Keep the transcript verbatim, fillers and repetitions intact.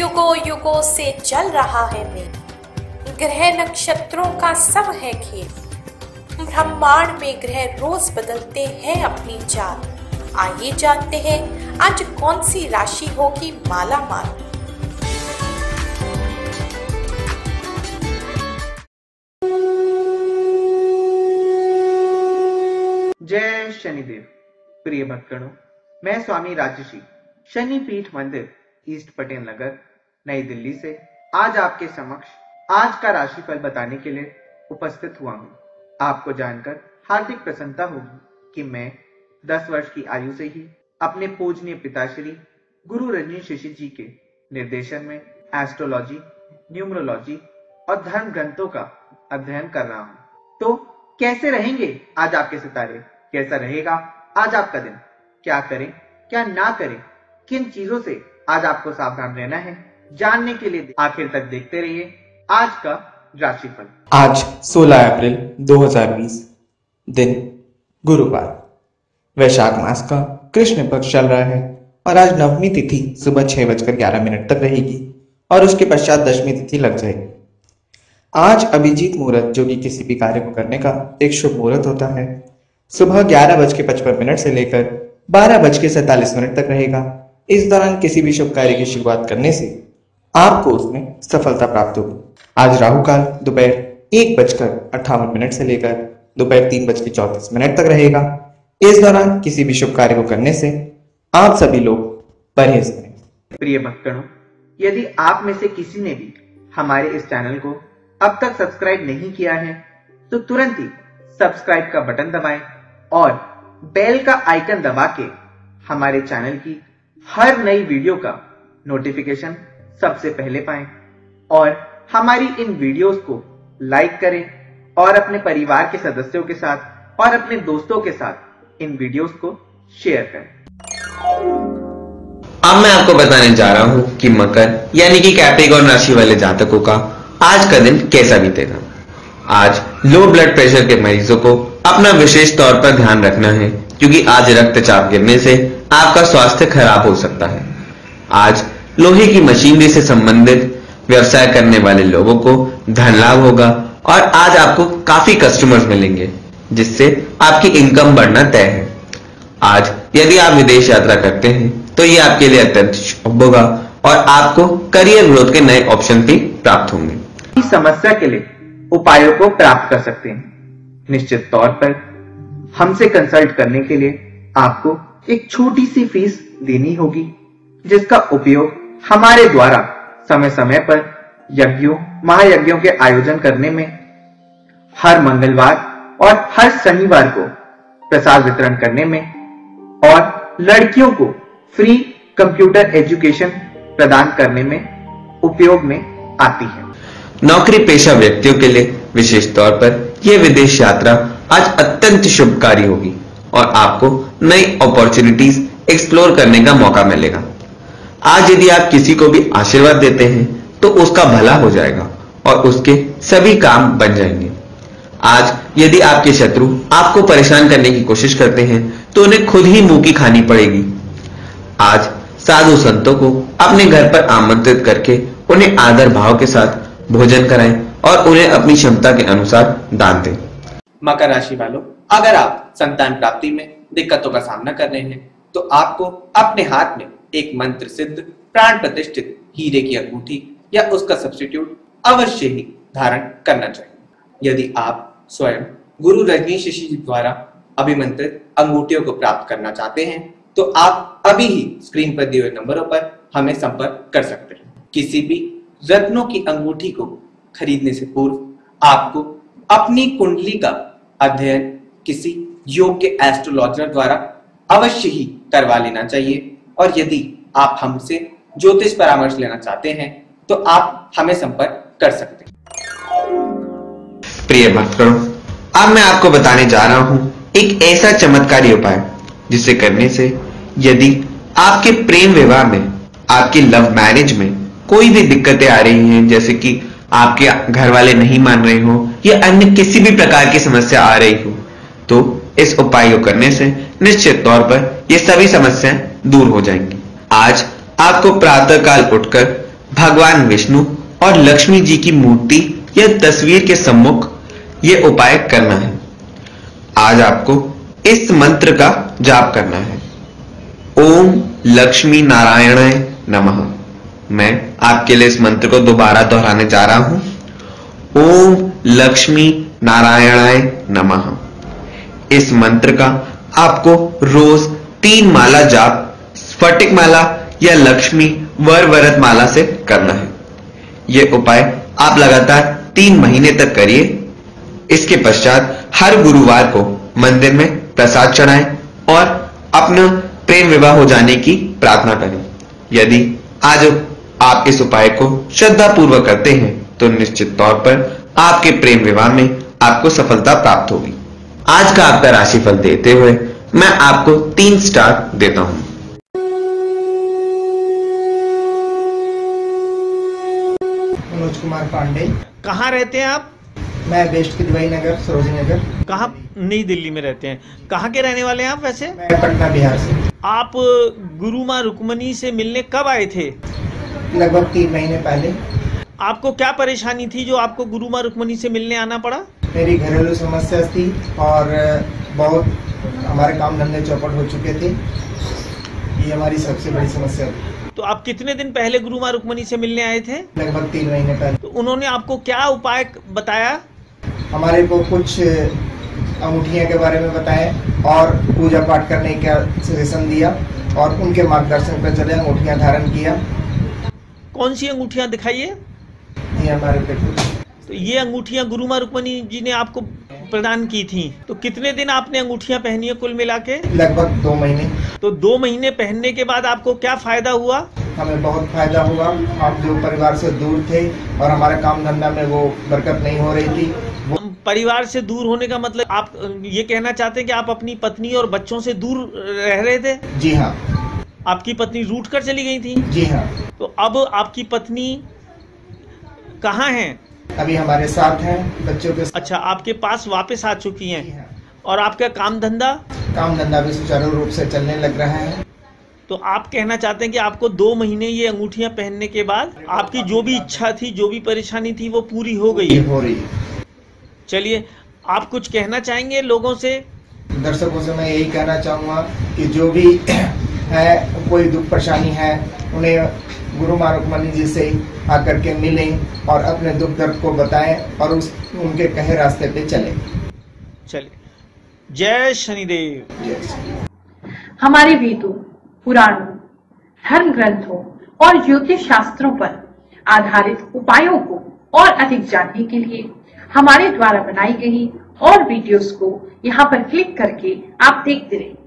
युगों युगों से चल रहा है मेल, ग्रह नक्षत्रों का सब है खेल। ब्रह्मांड में ग्रह रोज बदलते हैं अपनी चाल। आइए जानते हैं आज कौन सी राशि होगी माला माल। जय शनिदेव। प्रिय भक्तगणों, मैं स्वामी राजर्षि शनि पीठ मंदिर ईस्ट पटेल नगर नई दिल्ली से आज आपके समक्ष आज का राशिफल बताने के लिए उपस्थित हुआ हूँ। आपको जानकर हार्दिक प्रसन्नता होगी कि मैं दस वर्ष की आयु से ही अपने पूजनीय पिताश्री गुरु रजनीश ऋषि जी के निर्देशन में एस्ट्रोलॉजी, न्यूमरोलॉजी और धर्म ग्रंथों का अध्ययन कर रहा हूँ। तो कैसे रहेंगे आज आपके सितारे, कैसा रहेगा आज आपका दिन, क्या करें क्या ना करें, किन चीजों से आज आपको सावधान रहना है, जानने के लिए आखिर तक देखते रहिए आज का राशिफल। आज सोलह अप्रैल दो हज़ार बीस, दिन गुरुवार, वैशाख मास का कृष्ण पक्ष चल रहा है और आज नवमी तिथि सुबह छह बजकर ग्यारह मिनट तक रहेगी और उसके पश्चात दशमी तिथि लग जाएगी। आज अभिजीत मुहूर्त, जो कि किसी भी कार्य को करने का एक शुभ मुहूर्त होता है, सुबह ग्यारह बज के पचपन मिनट से लेकर बारह बज के सैतालीस मिनट तक रहेगा। इस दौरान किसी भी शुभ कार्य की शुरुआत करने से आपको उसमें सफलता प्राप्त होगी। आज राहु काल दोपहर एक बजकर अट्ठावन मिनट से लेकर दोपहर तीन बज के चौतीस मिनट तक रहेगा। इस दौरान किसी भी शुभ कार्य को करने से आप सभी लोग परहेज करें। प्रिय भक्तगणों, यदि आप में से किसी ने भी हमारे इस चैनल को अब तक सब्सक्राइब नहीं किया है तो तुरंत ही सब्सक्राइब का बटन दबाएं और बेल का आइकन दबा के हमारे चैनल की हर नई वीडियो का नोटिफिकेशन सबसे पहले पाएं और हमारी इन वीडियोस को लाइक करें और अपने परिवार के सदस्यों के साथ और अपने दोस्तों के साथ इन वीडियोस को शेयर करें। अब मैं आपको बताने जा रहा हूं कि मकर यानी कि कैप्रिकॉर्न राशि वाले जातकों का आज का दिन कैसा बीतेगा। आज लो ब्लड प्रेशर के मरीजों को अपना विशेष तौर पर ध्यान रखना है, क्योंकि आज रक्तचाप गिरने से आपका स्वास्थ्य खराब हो सकता है। आज लोहे की मशीनरी से संबंधित व्यवसाय करने वाले लोगों को धन लाभ होगा और आज आपको काफी कस्टमर्स मिलेंगे, जिससे आपकी इनकम बढ़ना तय है। आज यदि आप विदेश यात्रा करते हैं तो ये आपके लिए अत्यंत शुभ होगा और आपको करियर ग्रोथ के नए ऑप्शन भी प्राप्त होंगे। इस समस्या के लिए उपायों को प्राप्त कर सकते हैं। निश्चित तौर पर हमसे कंसल्ट करने के लिए आपको एक छोटी सी फीस देनी होगी, जिसका उपयोग हमारे द्वारा समय समय पर यज्ञों महायज्ञों के आयोजन करने में, हर मंगलवार और हर शनिवार को प्रसाद वितरण करने में और लड़कियों को फ्री कंप्यूटर एजुकेशन प्रदान करने में उपयोग में आती है। नौकरी पेशा व्यक्तियों के लिए विशेष तौर पर यह विदेश यात्रा आज अत्यंत शुभकारी होगी और आपको नई अपॉर्चुनिटीज एक्सप्लोर करने का मौका मिलेगा। आज यदि आप किसी को भी आशीर्वाद देते हैं तो उसका भला हो जाएगा और उसके सभी काम बन जाएंगे। आज यदि आपके शत्रु आपको परेशान करने की कोशिश करते हैं तो उन्हें खुद ही मुंह की खानी पड़ेगी। आज साधु संतों को अपने घर पर आमंत्रित करके उन्हें आदर भाव के साथ भोजन कराएं और उन्हें अपनी क्षमता के अनुसार दान दें। मकर राशि वालों, अगर आप संतान प्राप्ति में दिक्कतों का सामना कर रहे हैं तो आपको अपने हाथ में एक मंत्र सिद्ध प्राण प्रतिष्ठित हीरे की अंगूठी या उसका सब्स्टिट्यूट अवश्य ही धारण करना चाहिए। यदि आप स्वयं गुरु रजनीश ऋषि जी द्वारा अभिमंत्रित अंगूठियों को प्राप्त करना चाहते हैं तो आप अभी ही स्क्रीन पर दिए हुए नंबरों पर हमें संपर्क कर सकते हैं। किसी भी रत्नों की अंगूठी को खरीदने से पूर्व आपको अपनी कुंडली का अध्ययन किसी योग्य एस्ट्रोलॉजर द्वारा अवश्य ही करवा लेना चाहिए और यदि आप हमसे ज्योतिष परामर्श लेना चाहते हैं तो आप हमें संपर्क कर सकते हैं। प्रिय भक्तों, अब मैं आपको बताने जा रहा हूं एक ऐसा चमत्कारी उपाय जिसे करने से यदि आपके प्रेम विवाह में, आपके लव मैरिज में कोई भी दिक्कतें आ रही हैं, जैसे कि आपके घर वाले नहीं मान रहे हो या अन्य किसी भी प्रकार की समस्या आ रही हो, तो इस उपाय को करने से निश्चित तौर पर ये सभी समस्याएं दूर हो जाएंगी। आज आपको प्रातः काल उठकर भगवान विष्णु और लक्ष्मी जी की मूर्ति या तस्वीर के सम्मुख ये उपाय करना है। आज आपको इस मंत्र का जाप करना है। ओम लक्ष्मी नारायणाय नमः। मैं आपके लिए इस मंत्र को दोबारा दोहराने जा रहा हूं। ओम लक्ष्मी नारायणाय नमः। इस मंत्र का आपको रोज तीन माला जाप स्फटिक माला या लक्ष्मी वर वरत माला से करना है। यह उपाय आप लगातार तीन महीने तक करिए। इसके पश्चात हर गुरुवार को मंदिर में प्रसाद चढ़ाएं और अपना प्रेम विवाह हो जाने की प्रार्थना करें। यदि आज आप इस उपाय को श्रद्धा पूर्वक करते हैं तो निश्चित तौर पर आपके प्रेम विवाह में आपको सफलता प्राप्त होगी। आज का आपका राशिफल देते हुए मैं आपको तीन स्टार देता हूं। मनोज कुमार पांडे। कहाँ रहते हैं आप? मैं वेस्ट किदवई नगर, सरोजनी नगर। कहाँ? नई दिल्ली में रहते हैं। कहाँ के रहने वाले हैं आप वैसे? मैं पटना बिहार से। आप गुरु माँ रुक्मणी से मिलने कब आए थे? लगभग तीन महीने पहले। आपको क्या परेशानी थी जो आपको गुरु माँ रुक्मणी से मिलने आना पड़ा? मेरी घरेलू समस्या थी और बहुत हमारे काम धंधे चौपट हो चुके थे। ये हमारी सबसे बड़ी समस्या थी। तो आप कितने दिन पहले गुरु माँ रुक्मणी से मिलने आए थे? लगभग तीन महीने पहले। तो उन्होंने आपको क्या उपाय बताया? हमारे को कुछ अंगूठियां के बारे में बताया और पूजा पाठ करने का सजेशन दिया और उनके मार्गदर्शन पर चले अंगूठियां धारण किया। कौन सी अंगूठियां दिखाइए? ये हमारे पे। तो ये अंगूठियां गुरु माँ रुक्मणी जी ने आपको प्रदान की थी। तो कितने दिन आपने अंगूठियां पहनी है कुल मिला के? लगभग दो महीने। तो दो महीने पहनने के बाद आपको क्या फायदा हुआ? हमें बहुत फायदा हुआ। हम जो परिवार से दूर थे और हमारे काम धंधा में वो बरकत नहीं हो रही थी। वो... परिवार से दूर होने का मतलब आप ये कहना चाहते हैं कि आप अपनी पत्नी और बच्चों से दूर रह रहे थे? जी हाँ। आपकी पत्नी रूठ कर चली गई थी? जी हाँ। तो अब आपकी पत्नी कहाँ है? अभी हमारे साथ हैं, बच्चों के साथ। अच्छा, आपके पास वापस आ चुकी हैं। हाँ। और आपका काम धंधा? काम धंधा भी सुचारू रूप से चलने लग रहा है। तो आप कहना चाहते हैं कि आपको दो महीने ये अंगूठियां पहनने के बाद आपकी जो भी इच्छा थी, जो भी परेशानी थी, वो पूरी हो गई है? हो रही है। चलिए, आप कुछ कहना चाहेंगे लोगों से? दर्शकों से मैं यही कहना चाहूँगा कि जो भी है, कोई दुख परेशानी है, उन्हें गुरु माँ रुक्मणी जी से आकर के मिलें और अपने दुख दर्द को बताएं और उस उनके कहे रास्ते पे चलें। चलिए, जय शनिदेव। जय शनि। हमारे वेदों, पुराणों, धर्म ग्रंथों और ज्योतिष शास्त्रों पर आधारित उपायों को और अधिक जानने के लिए हमारे द्वारा बनाई गई और वीडियोस को यहाँ पर क्लिक करके आप देखते रहें।